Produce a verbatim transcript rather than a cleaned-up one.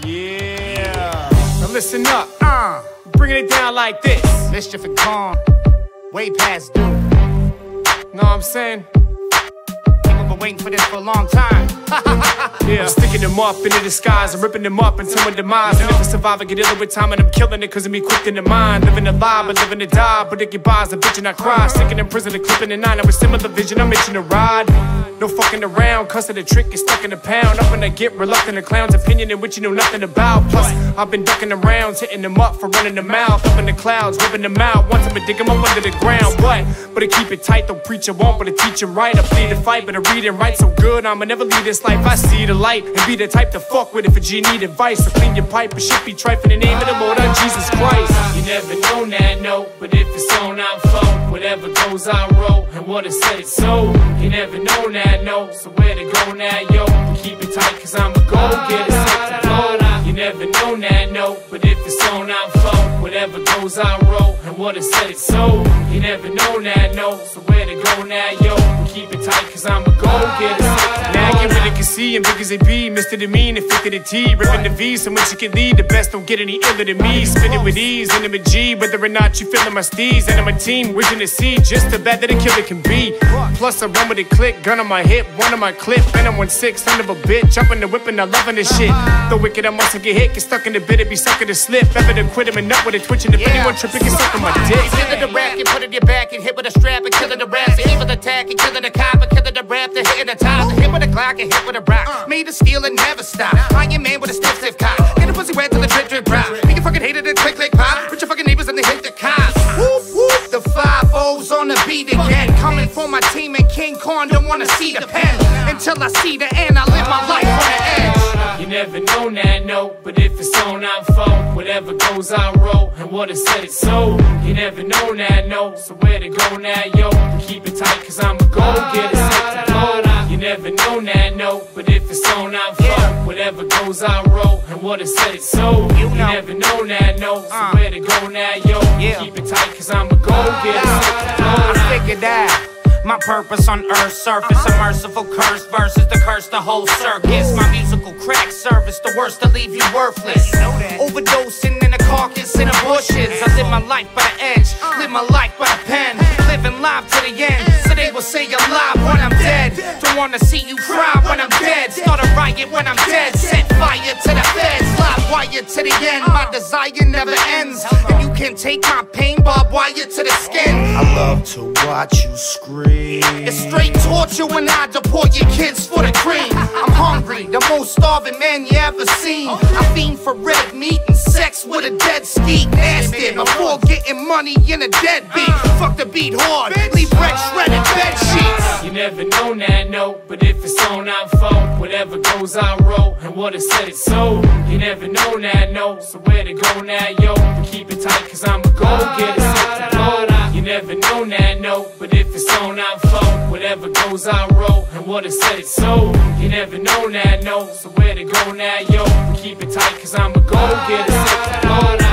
Yeah. Now listen up. Uh, bringing it down like this. Mischief and calm, way past due. Know what I'm saying? People been waiting for this for a long time. Yeah. I'm sticking them up in the disguise. I'm ripping them up until my demise. And if I survive, I get ill with time, and I'm killing it cause of me quick in the mind. Living a lie, but living to die. But it get by as a bitch and I cry. Sticking in prison and clipping the nine. I was similar vision, I'm itching to ride. No fucking around, cuss of the trick is stuck in the pound. Up when I get reluctant, a clown's opinion in which you know nothing about. Plus, I've been ducking around, hitting them up for running the mouth. Up in the clouds, ripping them out. Once I'ma dig them up under the ground. But, but I keep it tight, don't preach I won't, but I teach them right. I plead to fight, but I read and write so good. I'ma never leave this life, I see the light. And be the type to fuck with it if you need advice. So clean your pipe, but shit be trife in the name of the Lord on Jesus Christ. You never know that, no, but if it's on, I'm for. Whatever goes, I roll, and what I said it's so. You never know that, no, so where to go now, yo? Keep it tight, cause I'm a go-getter, set to blow. You never know that, no, but if it's on, I'm for. Whatever goes, I roll, and what I said it's so. You never know that, no, so where to go now, yo? Keep it tight, cause I'm a go-getter, set to blow. Now I get rid of can see, and big as they be. Mister the mean, and fit to the T. Ripping the V, so much you can lead. The best don't get any iller than me. Spit it with ease, and I'm a G. Whether or not you feeling my steez. And I'm a team, wishing to see just the bad that a killer can be. Plus I run with a click, gun on my hip, one on my clip. And I'm one six, son of a bitch. Jumping the whip and I'm loving this shit. The wicked I mustn't get hit, get stuck in the bit, it be sucking the slip. Ever to quit him and nut with a twitching. If anyone tripping, get stuck on my dick. Killing the rap, and put it in your back, and hit with a strap, and killing the rap. Hit with attack, and killing the cop, and killing the rap, the hitting the top, the hit with a clock, and hit with a rock. Made to steal and never stop. Iron Man with a stiff, stiff cock. Get the pussy wet till the drip, drip drop. Make you fucking hate it and click, click, pop. Put your fucking neighbors and they hit the cops. Whoop, whoop. The five O's on the beat again. Coming for my team, and King Kong don't wanna see the pen. Until I see the end, I live my life on the edge. You never know that, no, but if it's on, I'm for. Whatever goes, I roll, and what I said it's so. You never know that, no, so where to go now, yo? Keep it tight, cause I'm a go-getter, set to blow. You never know that, no, but if it's on, I'm for. Whatever goes, I roll, and what I said it's so. You never know that, no, so where to go now, yo? Keep it tight, cause I'm a go-getter, set to blow. I figured that my purpose on Earth's surface, a merciful curse versus the curse, the whole circus. My musical crack service, the worst to leave you worthless. Overdosing in a carcass in the bushes. I live my life by the edge, live my life by the pen. Living live to the end, so they will say you're alive when I'm dead. Don't wanna see you cry when I'm dead. Start a riot when I'm dead. Set fire to the feds, live wire to the end. My desire never ends, and you can take my pain, barbed wire to the skin. I love to watch you scream. It's straight torture when I deport your kids for the cream. I'm hungry, the most starving man you ever seen. I fiend for red meat and sex with a dead skeet. Nasty before getting money in a deadbeat. Fuck the beat hard, leave red shredded bed sheets. You never know that, no, but if it's on, I'm for. Whatever goes, I roll, and what I said it's so. You never know that, no, so where to go now, yo? Keep it tight, cause I'm a go-getter, set to blow. You never know that, no, but if it's on, I'm for. Whatever goes, I roll, and what I said it's so. You never know that, no, so where to go now, yo? Keep it tight, cause I'm a go-getter, set to blow.